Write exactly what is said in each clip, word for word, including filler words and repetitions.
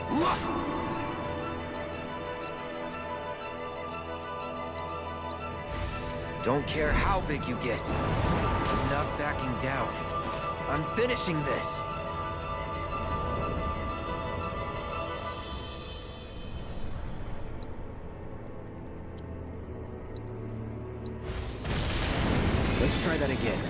Don't care how big you get. I'm not backing down. I'm finishing this. Let's try that again.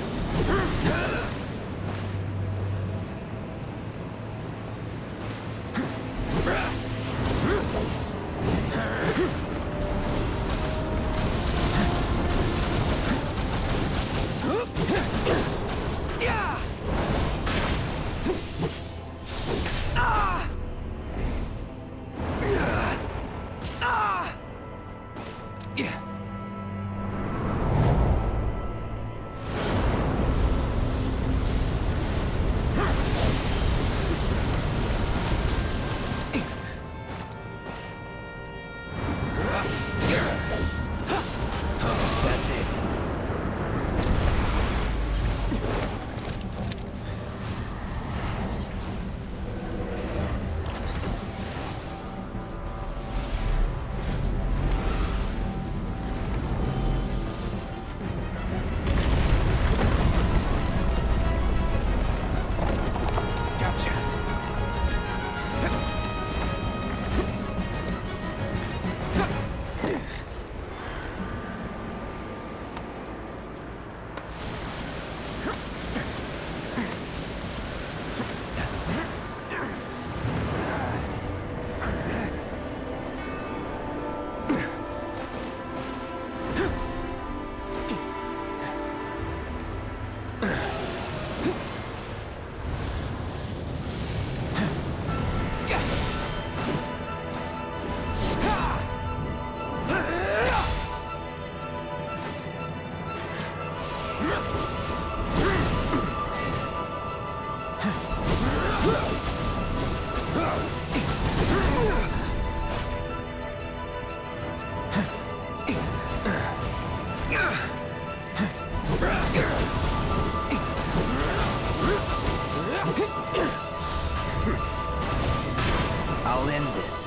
I'll end this.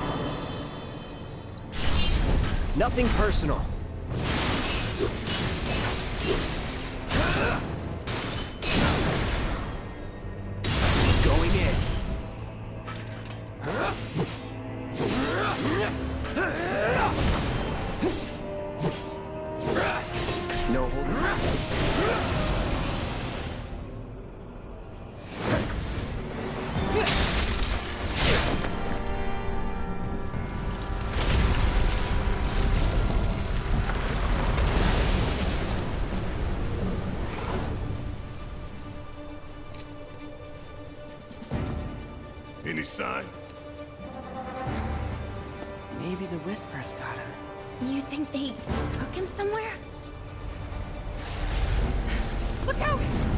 Nothing personal. Going in. No holding back. Any sign? Maybe the Whispers got him. You think they took him somewhere? Look out!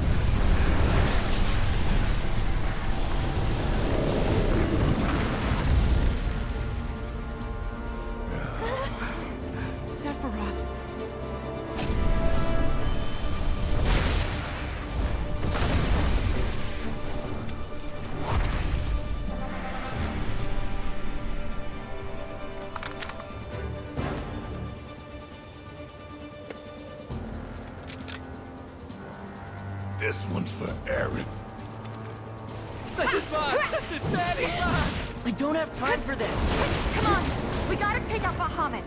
Sephiroth! This one's for Aerith. This is fun! This is very fun! We don't have time for this! Come on! We gotta take out Bahamut!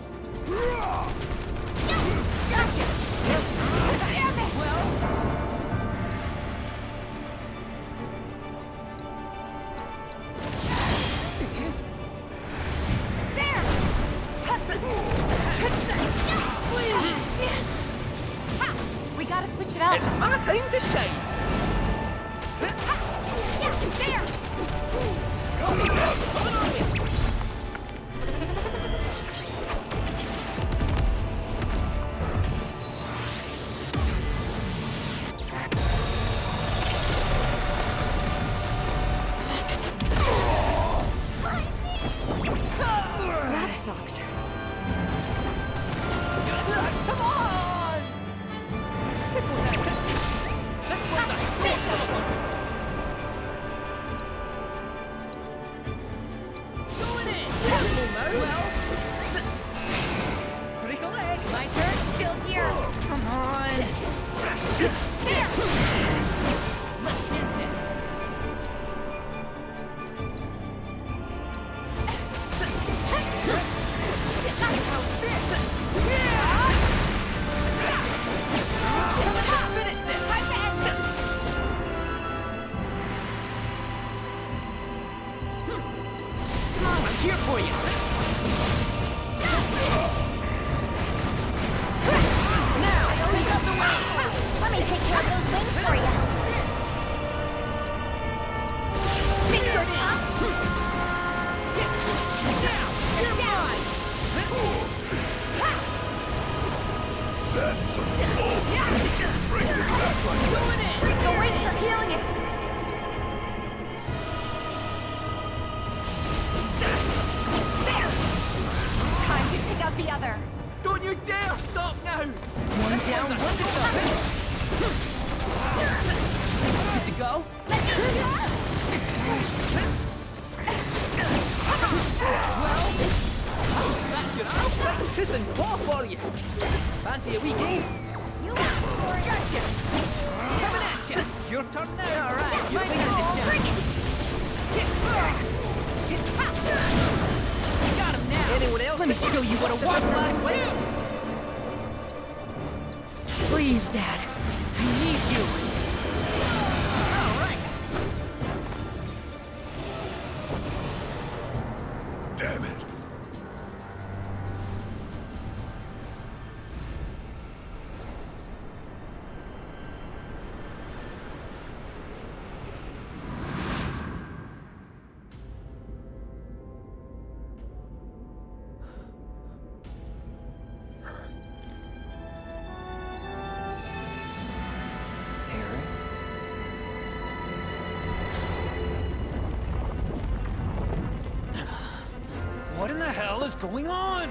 Gotcha! Damn it! Well... There! Ha! We gotta switch it up! It's my time to shine! Yeah, there! That sucked. Come on! This one's a here for you. Now, take out the wings. Let me take care of those wings for you. Think you're tough? Now, you're mine. That's some bullshit. Bring it back like that. The wings are healing it. There. Time to take out the other. Don't you dare stop now. One down, one to go. Good to go? Let me go. Well, I'll scratch it out. Tooth and claw for you. Fancy a wee game? You asked for it. Gotcha. Coming at you. Your turn now. All right. Your wings are Bring it. You got him now. Anyone else? Let me show you what a wildcat wins. Please, Dad. I need you. All right. Damn it. What in the hell is going on?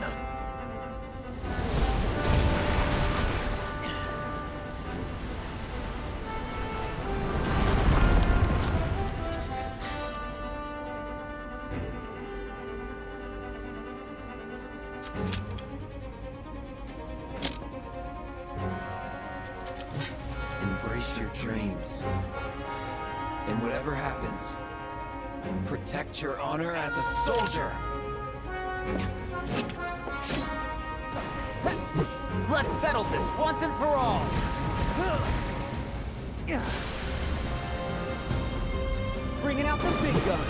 Embrace your dreams. And whatever happens, protect your honor as a soldier. Let's settle this once and for all. Bringing out the big gun.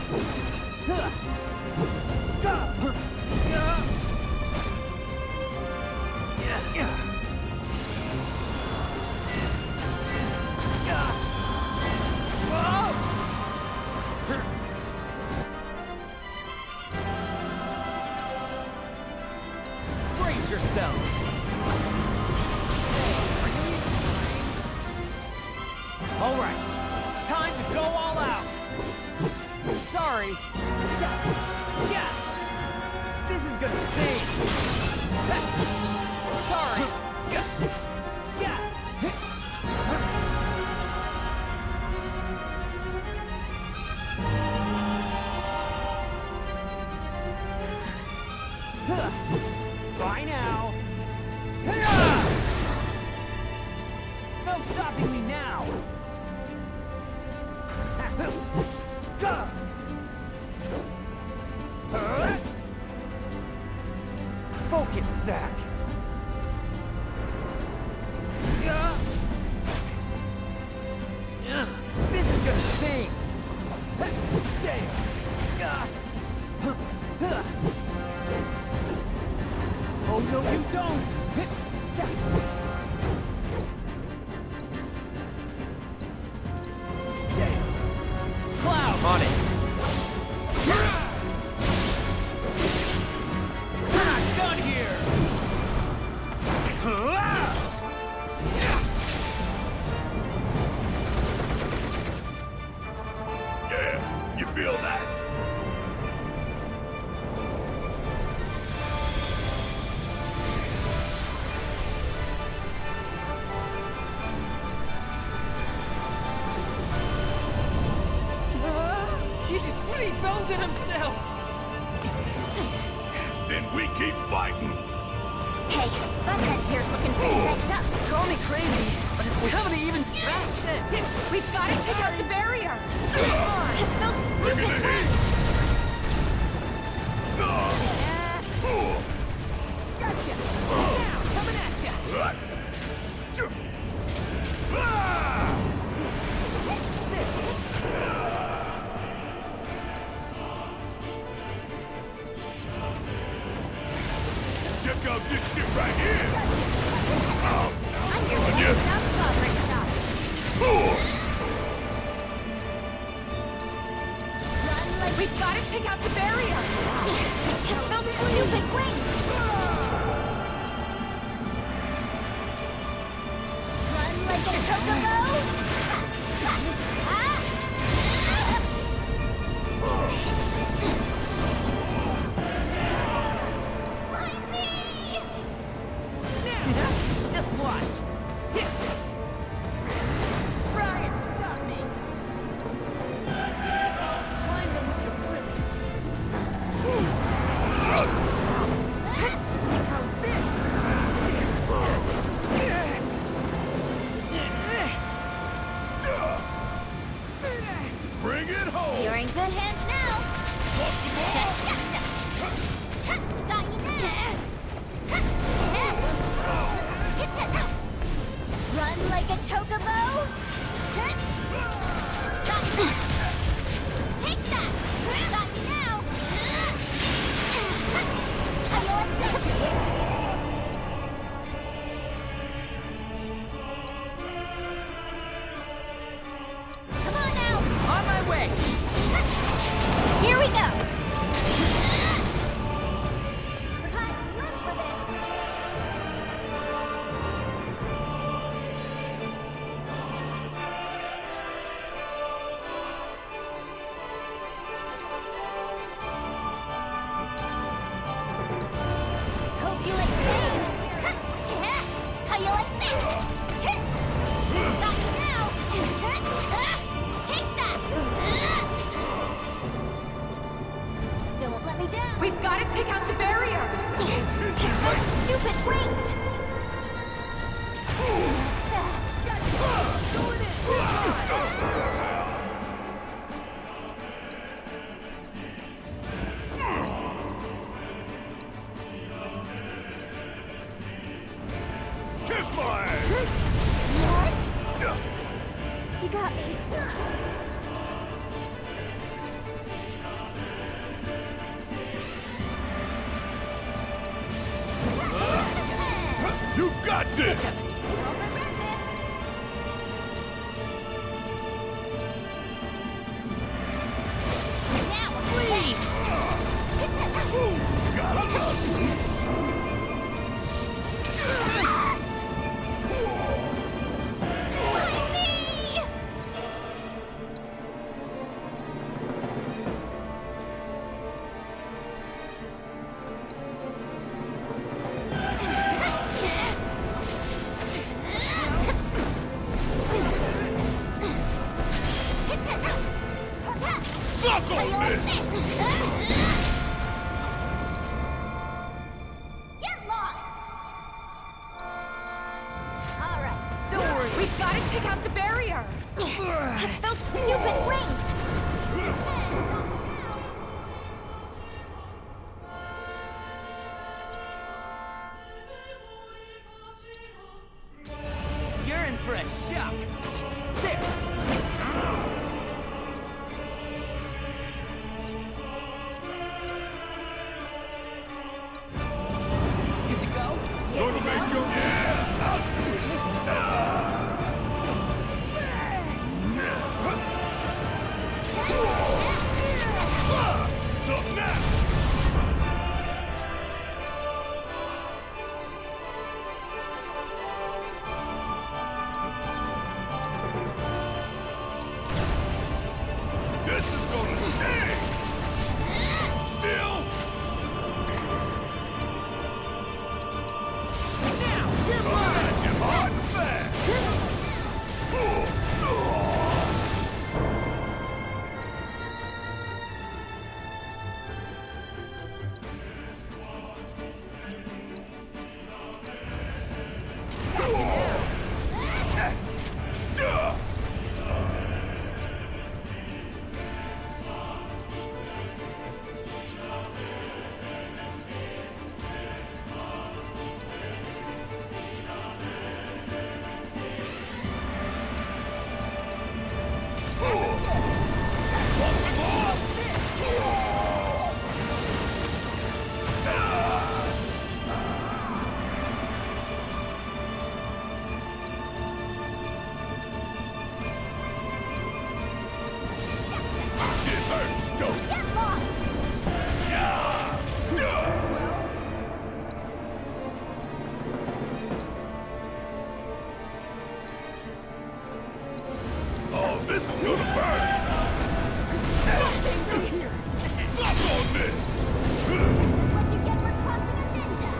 Brace yourself. All right, time to go all out. Sorry. Yeah, this is gonna sting. Sorry. Yeah. Bye now. No stopping me now. Focus, Zack. This is gonna sting. Damn. Oh no, you don't. Damn. Cloud On it. We're not done here! Yeah, you feel that? He's just rebuilding himself! Then we keep fighting. Hey, Butthead here's looking pretty wrecked up. Call me crazy, but if we haven't even scratched it... We've got to take out the barrier. It's those Bring stupid it in. wings. Gotcha! Now, coming at ya! We've got to take out the barrier! It's those stupid wings! Run like a chocobo! Just watch. Try and stop me. Find them with your brilliance. How's this? Bring it home! You're in good hands now! Got you now! Run like a chocobo! Got you! Take that! Got you now! How you like this? Come on now! On my way! Here we go! I live for this! Hope you like pain! How you like this? Got you now! Take that! Don't let me down! We've got to take out the barrier! It's those stupid wings! Kiss my ass! What? You got me. You got this! Don't regret this. Now, please. Suck on this! Get lost! All right. Don't worry. We've got to take out the barrier! It's those stupid wings! You're in for a shock. There. Good to go? Gonna make your... Yeah! I'll do it! Feel the burn! Suck on this! What you get for crossing a ninja?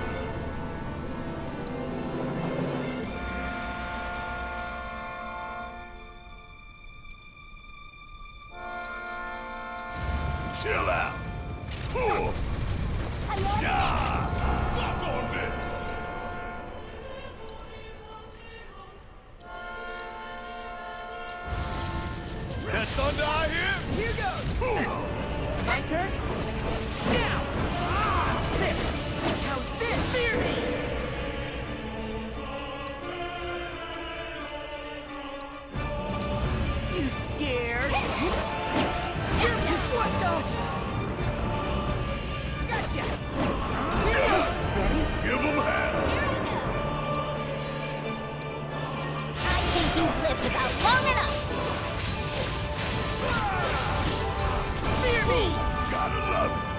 Chill out! Ooh. How you like Yeah! Suck on this! That thunder I hear? Here goes! Ooh. My turn? Now! Ah! There! How's this? Fear me! You scared? You're what the? Gotcha! Here goes! Ready? Give them hell! I think you've lived about long enough! Fear me! Gotta love it!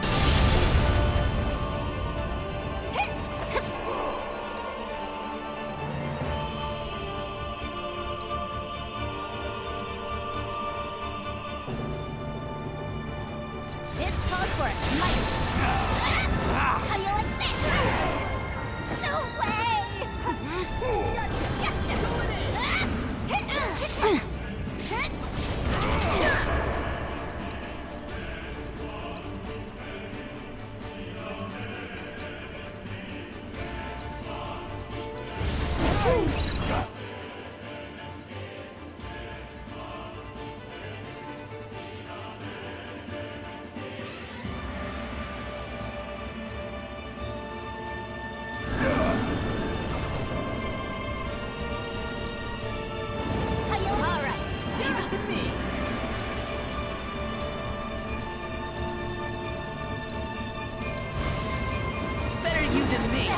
This calls for a smite! How do you like this? No way! Gotcha! How you like? All right, Leave it to me! Better you than me!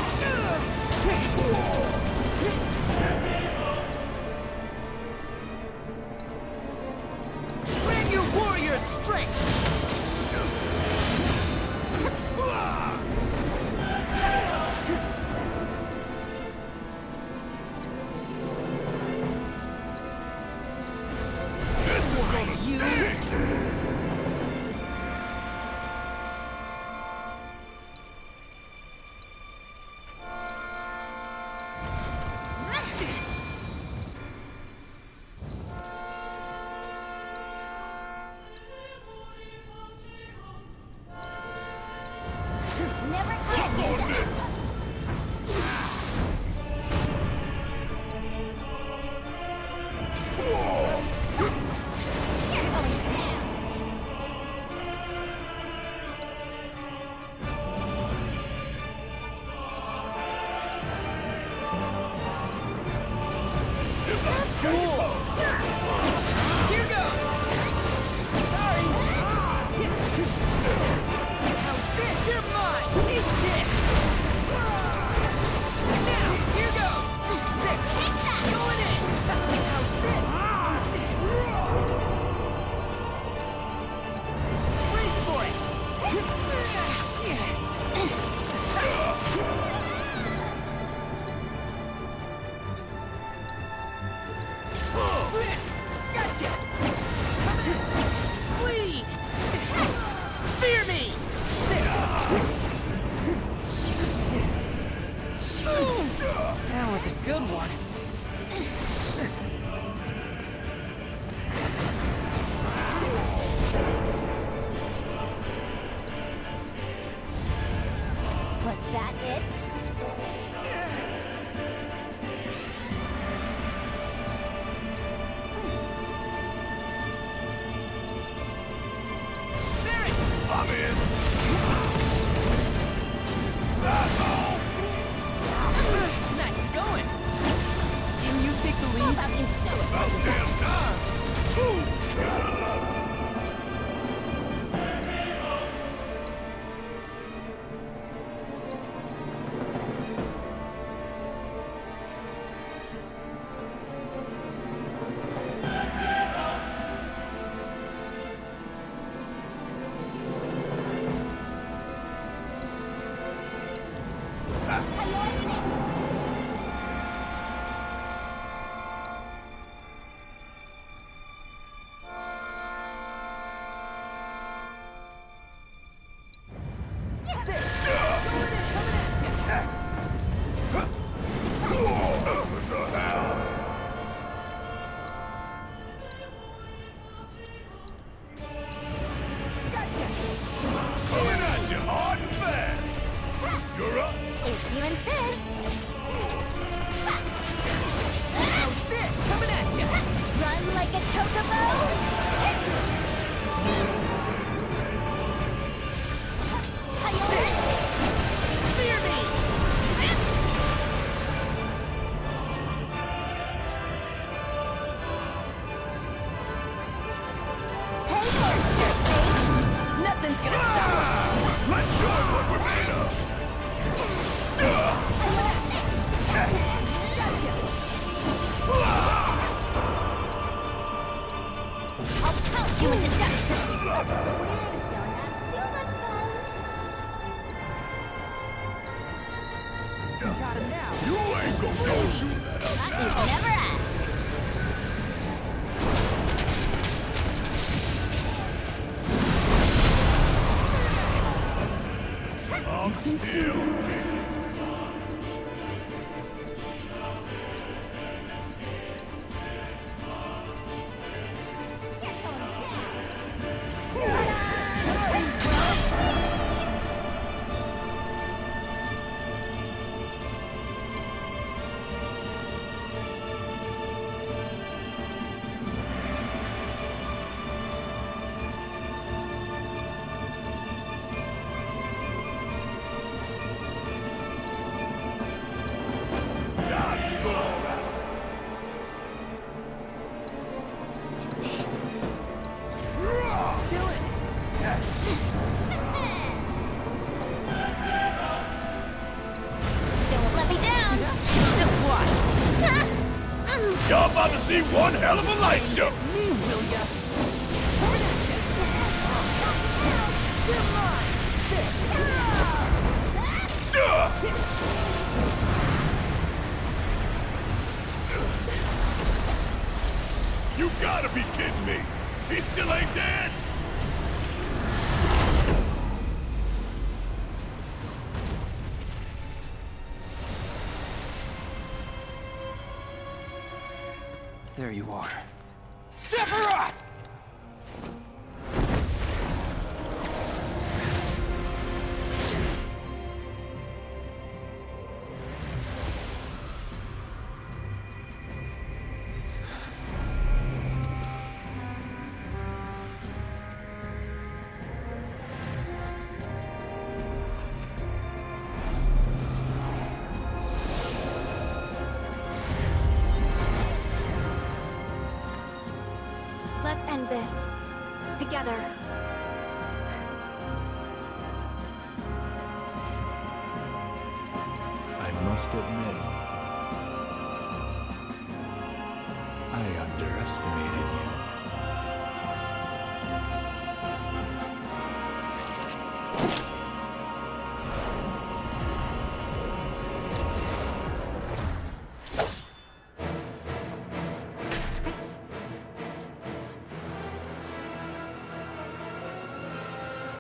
Bring your warrior strength! Why, you... never Suck end. on this! You're going down. Cool! Here goes! Sorry! How's this? You're mine! Eat this! Now, here goes! There! Take that. Going in! How's this? Brace for it! Gotcha! Bleed! Fear me! That was a good one. Was that it? Barrett! I'm in! That's all! Nice going! you insist. How's this? Coming at ya! Run like a chocobo. Hyolen. Fear me! Hey there, jerkface. Nothing's gonna stop us! Let's show him what we're made of! I'll pounce you into dust. Got him now! You ain't gonna go shoot that up That you now! never asked. I'm still Don't let me down. Just watch! Y'all about to see one hell of a light show! Me, will ya? Coming at ya! You're mine! You gotta be kidding me! He still ain't dead! There you are. Sephiroth! Let's end this. Together. I must admit, I underestimated you.